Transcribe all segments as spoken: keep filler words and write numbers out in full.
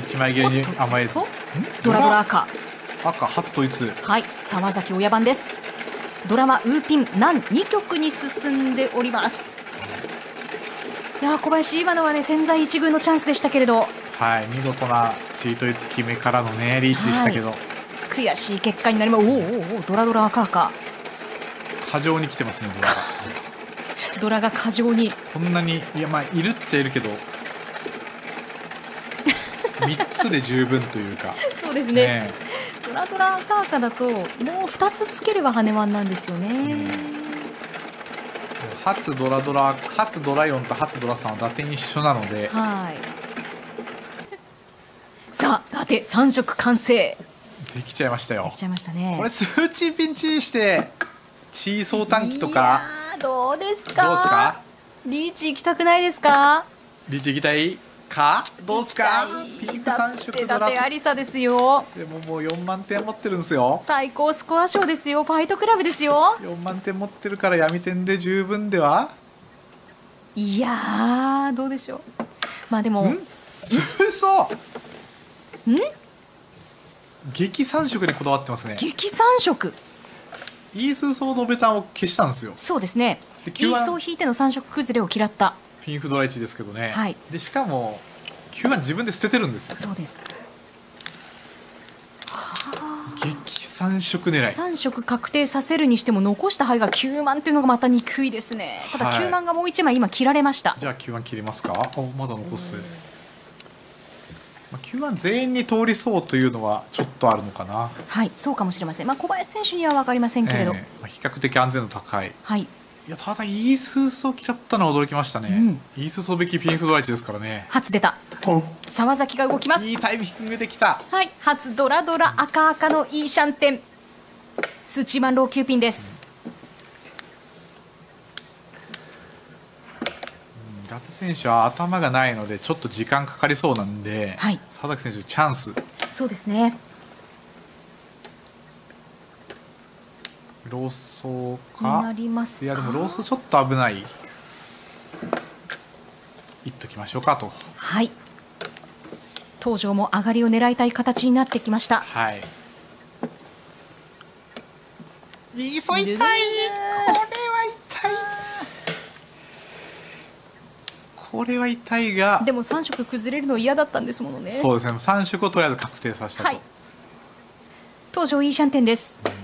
一枚切れに甘えず。 ドラドラ赤。 赤初統一。 はい、沢崎親番です。ドラはウーピン南に局に進んでおります。いやー、小林、今のはね、千載一遇のチャンスでしたけれど、 はい、見事なチートイツ決めからのねリーチでしたけど、はい、 悔しい結果になります。おーおーおー、ドラドラ赤赤。 過剰に来てますね、ドラが。 ドラが過剰に。 こんなに、いや、まあいるっちゃいるけどみっつで十分というか。 そうですね。ね、ドラドラ赤赤だともうふたつつければ羽ワンなんですよね。うん、 初ドラドラ初ドラよんと初ドラさんは打点一緒なので、 はいさあ、打点さん色完成できちゃいましたよ。 できちゃいましたね。 これ数値ピンチにしてチーソー短期とか。 いやー、どうですか。 どうですか。 リーチ行きたくないですか。 リーチ行きたいか。どうですか。ピンクさん色ドラ。 だってありさですよ。 でももうよんまんてん持ってるんですよ。 最高スコア賞ですよ。ファイトクラブですよ。 よんまんてん持ってるから闇点で十分では。 いやー、どうでしょう。まあでもんすそん激さん色にこだわってますね。 激さん色。 イースソードベタンを消したんですよ。 そうですね。イースを引いてのさん色崩れを嫌った。 ピンフドラいちですけどね。 はい、 でしかもキューワン自分で捨ててるんですよ。 そうです。 激さん色狙い。 さん色確定させるにしても残した牌がきゅうまんっていうのがまた憎いですね。ただきゅうまんがもういちまい今切られました。 じゃあきゅうまん切れますか。お、まだ残す。きゅうまん全員に通りそうというのはちょっとあるのかな。 はい、そうかもしれません。まあ小林選手には分かりませんけれど、 えー、比較的安全度高い。 はい。 いや、ただイースソー嫌ったのは驚きましたね。うん、イースソーべきピンフドライチですからね。 初出た。沢崎が動きます。 いいタイミングできた。 はい、初ドラドラ赤赤のいいシャンテン。スチーマンローキューピンです。 うん、伊達選手は頭がないのでちょっと時間かかりそうなんで、 はい、 沢崎選手チャンス。 そうですね。 ローソーか。 なりますか。 いやでもローソーちょっと危ない。いっときましょうかと。 はい。東條も上がりを狙いたい形になってきました。 はい。いいそ痛い。これは痛い。これは痛いが。 でもさん色崩れるの嫌だったんですものね。 そうですね。さん色をとりあえず確定させたと。はい。 東條いいシャンテンです。うん、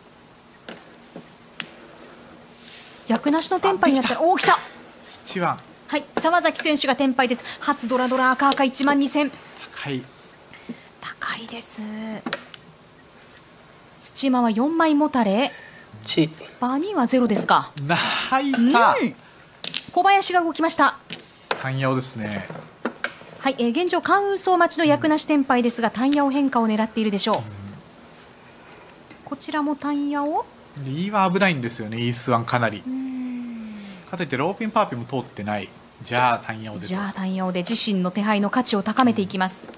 役なしのテンパイになったら、おお、来た。 スチワン。 はい、沢崎選手がテンパイです。初ドラドラ赤赤いちまんにせん。 高い。 高いです。スチーマはよんまいもたれ。バニーはゼロですか。 泣いた。うん、 小林が動きました。 単ヤオですね。 はい、えー、現状関運送待ちの役なしテンパイですが、単ヤオ変化を狙っているでしょう。うん、こちらも単ヤオ。 リーは危ないんですよね。イースワンかなり。かといってローピンパーピンも通ってない。じゃあ単ヤオで。 じゃあ単ヤオで自身の手配の価値を高めていきます。うん、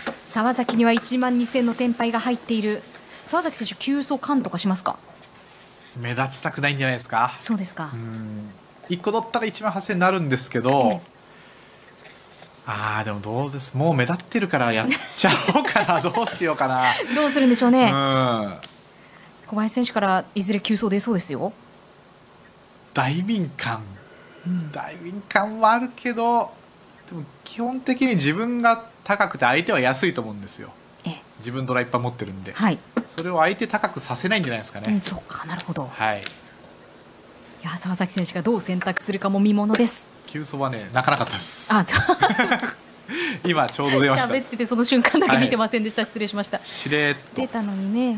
沢崎にはいちまんにせんのテンパイが入っている。沢崎選手急走カンとかしますか。 目立ちたくないんじゃないですか。 そうですか。 うんいっこ取ったらいちまんはっせんになるんですけど、ええ、ああでもどうです。もう目立ってるからやっちゃおうかな。どうしようかな。 どうするんでしょうね。 うん小林選手からいずれ急走出そうですよ。 大民間、うん、大民間はあるけど、でも基本的に自分が高くて相手は安いと思うんですよ。ええ、自分ドラいっぱい持ってるんで、はい、それを相手高くさせないんじゃないですかね。 うん、そうか、なるほど。 はい。 いや、沢崎選手がどう選択するかも見ものです。 急走はね、泣かなかったです。 あ今ちょうど出ました。 喋っててその瞬間だけ見てませんでした。はい、失礼しました。 しれっと出たのにね。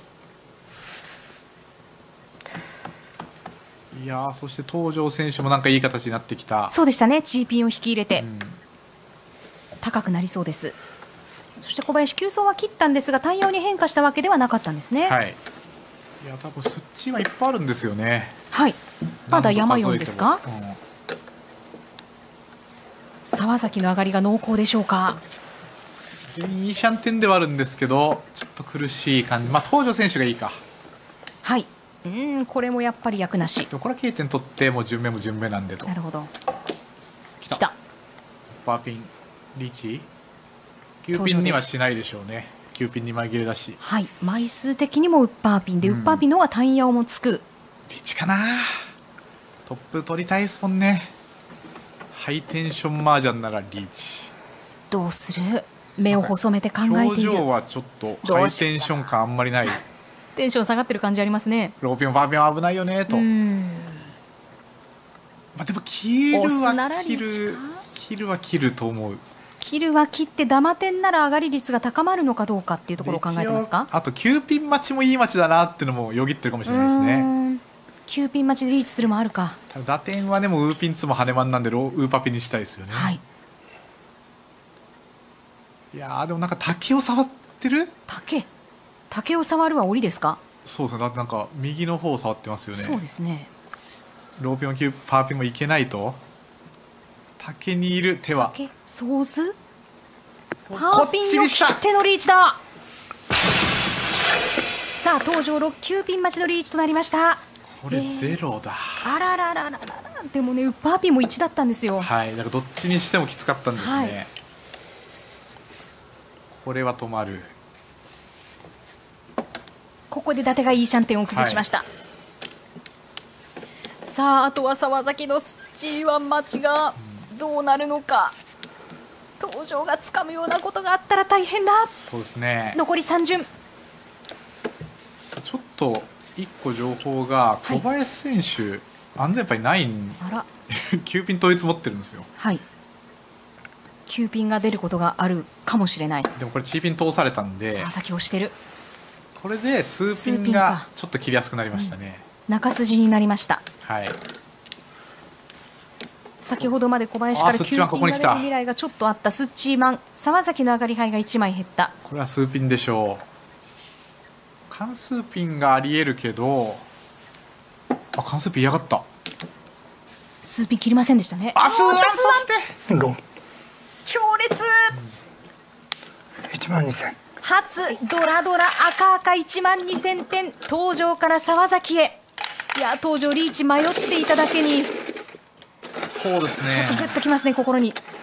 うん、いやそして東條選手もなんかいい形になってきた。 そうでしたね。チーピンを引き入れて、うん、高くなりそうです。そして小林急走は切ったんですが、単様に変化したわけではなかったんですね。 はい。いや多分スッチはいっぱいあるんですよね。 はい。まだ山よんですか。うん、沢崎の上がりが濃厚でしょうか。 全員いいシャンテンではあるんですけど、ちょっと苦しい感じ。まあ東條選手がいいか。 はい。うん、これもやっぱり役なし。 でもこれは K 点取ってもう順目も順目なんでと。 なるほど。 来た。 来た。 パーピンリーチ。 きゅうピンにはしないでしょうね。きゅうピンに枚切れだし。 はい、枚数的にもウッパーピンで、うん、ウッパーピンの方が単ヤオもつく。 リーチかな。トップ取りたいですもんね。ハイテンション麻雀ならリーチ。 どうする。目を細めて考えている。 表情はちょっとハイテンション感あんまりない。 テンション下がってる感じありますね。 ローピンもバーピンは危ないよねと。うんまあ、でもキルは切るキルは切ると思う。 キルは切ってダマ点なら上がり率が高まるのかどうかっていうところを考えてますか。 あときゅうピン待ちもいい待ちだなっていうのもよぎってるかもしれないですね。 きゅうピン待ちでリーチするもあるか。 ただ打点はでもウーピンツもハネマンなんでローウーパピンにしたいですよね。 はい、 いやーでもなんか竹を触ってる。 竹竹を触るは折りですか。 そうですね。だってなんか右の方を触ってますよね。 そうですね。 ローピンもキューパーピンもいけないと。竹にいる手は竹ソーズパーピンを切ってのリーチだ。さあ登場ろっきゅうピン待ちのリーチとなりました。 これゼロだ、 えー、あらららららら。でもねウッパーピンもいちだったんですよ。 はいだからどっちにしてもきつかったんですね、はい、これは止まる。 ここで伊達がいいシャンテンを崩しました、はい、さああとは沢崎のスチーワン待ちがどうなるのか、うん、登場がつかむようなことがあったら大変だ。 そうですね。 残りさん巡。 ちょっといっこ情報が小林選手、はい、安全牌ないんあらきゅうピン統一持ってるんですよ。 はいきゅうピンが出ることがあるかもしれない。 でもこれチーピン通されたんで沢崎押してる。 これで数ピンがちょっと切りやすくなりましたね、 うん、中筋になりました。 はい先ほどまで小林からきゅうピンが出る未来がちょっとあったスッチーマン。沢崎の上がり牌がいちまい減った。 これは数ピンでしょう。関数ピンがありえるけど、あ関数ピン嫌がった。 数ピン切りませんでしたね。 あ数ピンそして強烈、 うん、いちまんにせん初ドラドラ赤赤いちまんにせんてん登場から沢崎へ。いや登場リーチ迷っていただけにそうですねちょっとグッときますね心に。